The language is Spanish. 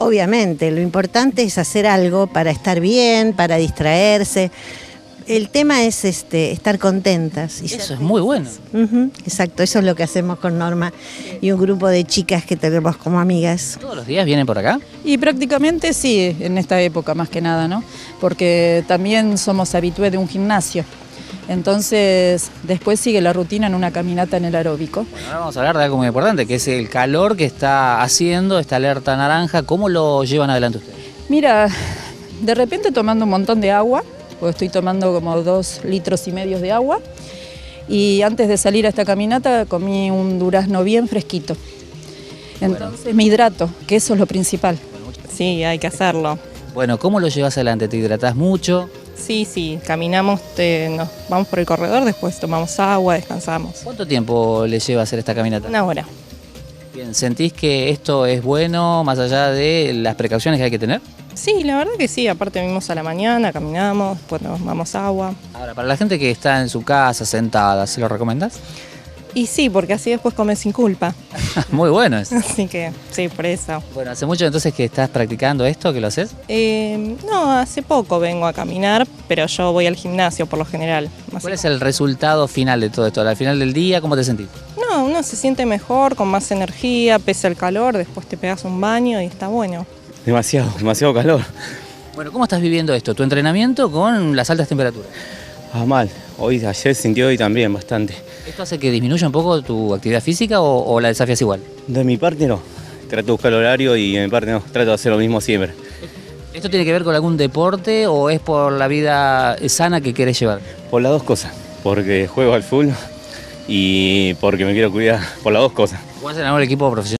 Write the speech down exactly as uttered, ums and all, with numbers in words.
obviamente, lo importante es hacer algo para estar bien, para distraerse. El tema es este, estar contentas. Y eso es muy bueno. Uh-huh, exacto, eso es lo que hacemos con Norma y un grupo de chicas que tenemos como amigas. ¿Todos los días vienen por acá? Y prácticamente sí, en esta época más que nada, ¿no? Porque también somos habitués de un gimnasio. Entonces, después sigue la rutina en una caminata en el aeróbico. Bueno, ahora vamos a hablar de algo muy importante, que es el calor que está haciendo, esta alerta naranja. ¿Cómo lo llevan adelante ustedes? Mira, de repente tomando un montón de agua, porque estoy tomando como dos litros y medio de agua, y antes de salir a esta caminata comí un durazno bien fresquito. Entonces bueno, me hidrato, que eso es lo principal. Sí, hay que hacerlo. Bueno, ¿cómo lo llevas adelante? ¿Te hidratás mucho? Sí, sí, caminamos, te, nos vamos por el corredor, después tomamos agua, descansamos. ¿Cuánto tiempo le lleva hacer esta caminata? Una hora. Bien, ¿sentís que esto es bueno más allá de las precauciones que hay que tener? Sí, la verdad que sí, aparte venimos a la mañana, caminamos, pues nos tomamos agua. Ahora, para la gente que está en su casa sentada, ¿se lo recomendás? Y sí, porque así después comes sin culpa. Muy bueno eso. Así que, sí, por eso. Bueno, ¿hace mucho entonces que estás practicando esto, que lo haces? Eh, no, hace poco vengo a caminar, pero yo voy al gimnasio por lo general. ¿Cuál es el resultado final de todo esto? Al final del día, ¿cómo te sentís? No, uno se siente mejor, con más energía, pese al calor, después te pegas un baño y está bueno. Demasiado, demasiado calor. Bueno, ¿cómo estás viviendo esto? ¿Tu entrenamiento con las altas temperaturas? Ah, mal. Hoy, ayer sintió hoy también bastante. ¿Esto hace que disminuya un poco tu actividad física o, o la desafías igual? De mi parte no. Trato de buscar el horario y de mi parte no. Trato de hacer lo mismo siempre. ¿Esto tiene que ver con algún deporte o es por la vida sana que querés llevar? Por las dos cosas. Porque juego al fútbol y porque me quiero cuidar. Por las dos cosas. ¿Jugás en algún equipo profesional?